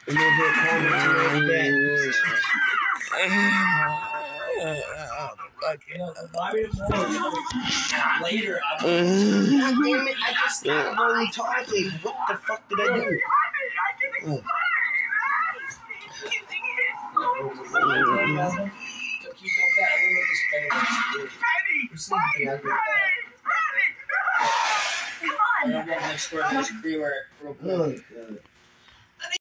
And then he'll comment later, God damn it, I just stopped only talking. What the fuck did I do? Come on.